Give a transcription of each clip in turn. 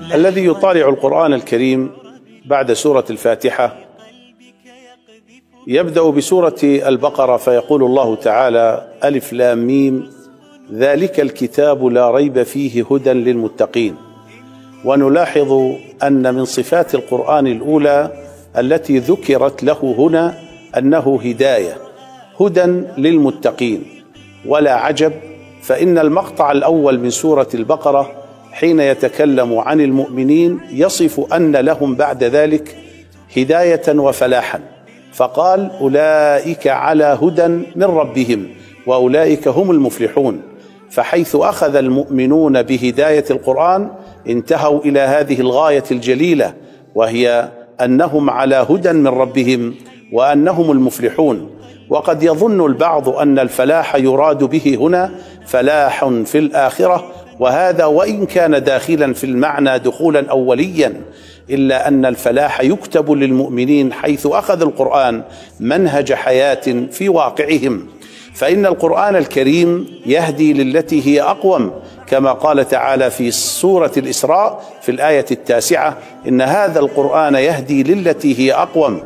الذي يطالع القرآن الكريم بعد سورة الفاتحة يبدأ بسورة البقرة فيقول الله تعالى: ألف لام ميم ذلك الكتاب لا ريب فيه هدى للمتقين. ونلاحظ أن من صفات القرآن الأولى التي ذكرت له هنا أنه هداية، هدى للمتقين. ولا عجب، فإن المقطع الأول من سورة البقرة حين يتكلم عن المؤمنين يصف أن لهم بعد ذلك هداية وفلاحا، فقال: أولئك على هدى من ربهم وأولئك هم المفلحون. فحيث أخذ المؤمنون بهداية القرآن انتهوا إلى هذه الغاية الجليلة، وهي أنهم على هدى من ربهم وأنهم المفلحون. وقد يظن البعض أن الفلاح يراد به هنا فلاح في الآخرة، وهذا وإن كان داخلا في المعنى دخولا أوليا، إلا أن الفلاح يكتب للمؤمنين حيث أخذ القرآن منهج حياة في واقعهم. فإن القرآن الكريم يهدي للتي هي أقوم، كما قال تعالى في سورة الإسراء في الآية 9: إن هذا القرآن يهدي للتي هي أقوم.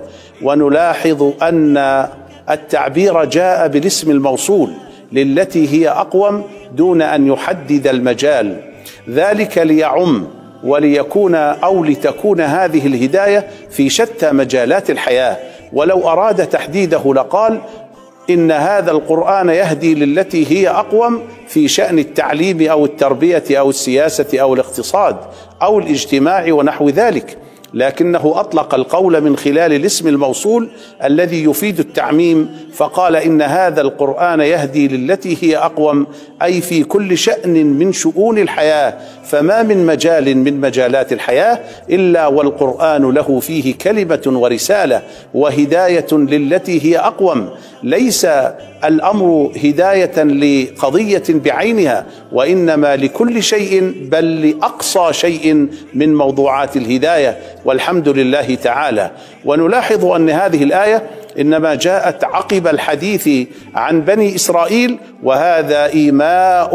ونلاحظ أن التعبير جاء بالاسم الموصول للتي هي أقوم دون أن يحدد المجال، ذلك ليعم وليكون أو لتكون هذه الهداية في شتى مجالات الحياة. ولو أراد تحديده لقال: إن هذا القرآن يهدي للتي هي أقوم في شأن التعليم أو التربية أو السياسة أو الاقتصاد أو الاجتماع ونحو ذلك، لكنه أطلق القول من خلال الاسم الموصول الذي يفيد التعميم، فقال: إن هذا القرآن يهدي للتي هي أقوم، أي في كل شأن من شؤون الحياة. فما من مجال من مجالات الحياة إلا والقرآن له فيه كلمة ورسالة وهداية للتي هي أقوم. ليس الأمر هداية لقضية بعينها، وإنما لكل شيء، بل لأقصى شيء من موضوعات الهداية، والحمد لله تعالى. ونلاحظ أن هذه الآية إنما جاءت عقب الحديث عن بني إسرائيل، وهذا إيماء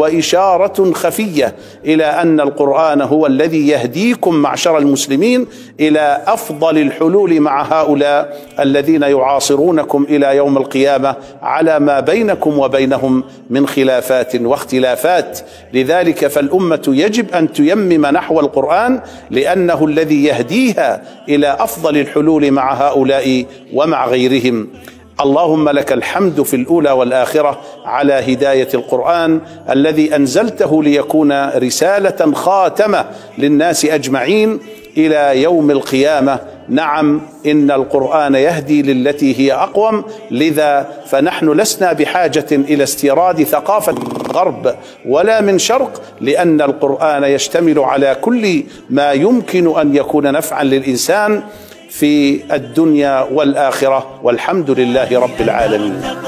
وإشارة خفية إلى أن القرآن هو الذي يهديكم معشر المسلمين إلى أفضل الحلول مع هؤلاء الذين يعاصرونكم إلى يوم القيامة على ما بينكم وبينهم من خلافات واختلافات. لذلك فالأمة يجب أن تيمم نحو القرآن، لأنه الذي يهديها إلى أفضل الحلول مع هؤلاء ومع غيرهم. اللهم لك الحمد في الأولى والآخرة على هداية القرآن الذي أنزلته ليكون رسالة خاتمة للناس أجمعين إلى يوم القيامة. نعم، إن القرآن يهدي للتي هي أقوم، لذا فنحن لسنا بحاجة إلى استيراد ثقافة غرب ولا من شرق، لأن القرآن يشتمل على كل ما يمكن أن يكون نفعا للإنسان في الدنيا والآخرة، والحمد لله رب العالمين.